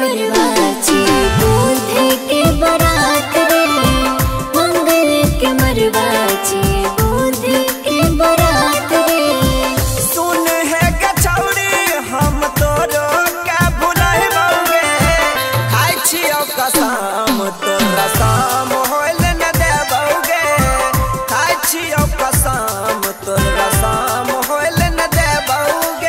मरवाची बुद्धि के बरात रे, मंगल के मरवाची बुद्धि के बरात रे। सुन है गछौड़ी हम तोरो के भुलाइबोगे, खाइ छियौ कसम तोरा शाम होइल न देबोगे, खाइ छियौ कसम तोरा शाम होइल न देबोगे।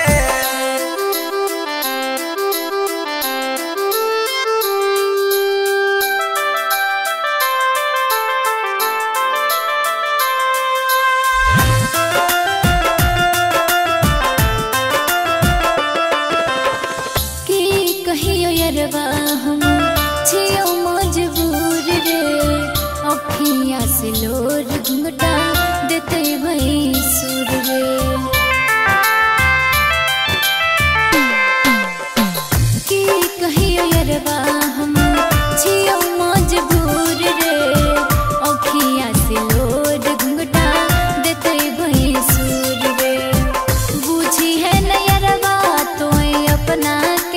हम छियो मजबूर रे, अखिया से लोर घुंघटा देते भैंसुर रे। की कहियो यरवा हम छियो मजबूर रे, अखिया से लोर घुंघटा देते भैंसुर रे। बुझी है न यरवा तो अपना के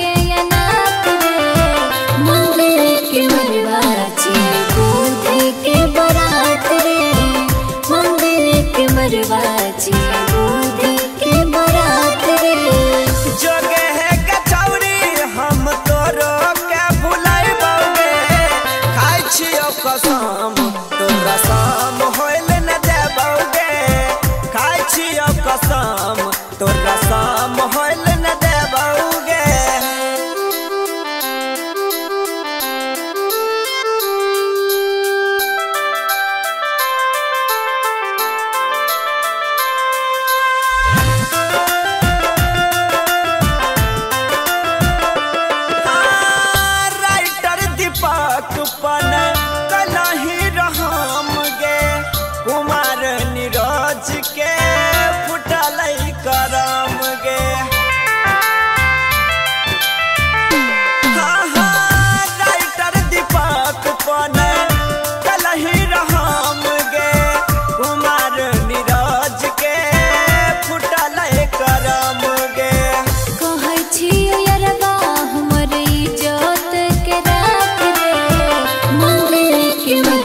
मरवाची बुद्धि के बरात रे। जोगे है गछौड़ी हम तोरो के भुलाइबोगे, खाइ छियौ कसम तोरा शाम होइल न देबोगे, खाइ छियौ कसम तोरा शाम होइल न देबोगे। पन कलही रहम गे, कुमार नीरज के फुटल करम गे। हाँ राइटर दीपक पन कलही रहम गे, कुमार नीरज के फुटल करम गे। कहै छियो यरवा हमर इज्जत के राख रे, मंगल के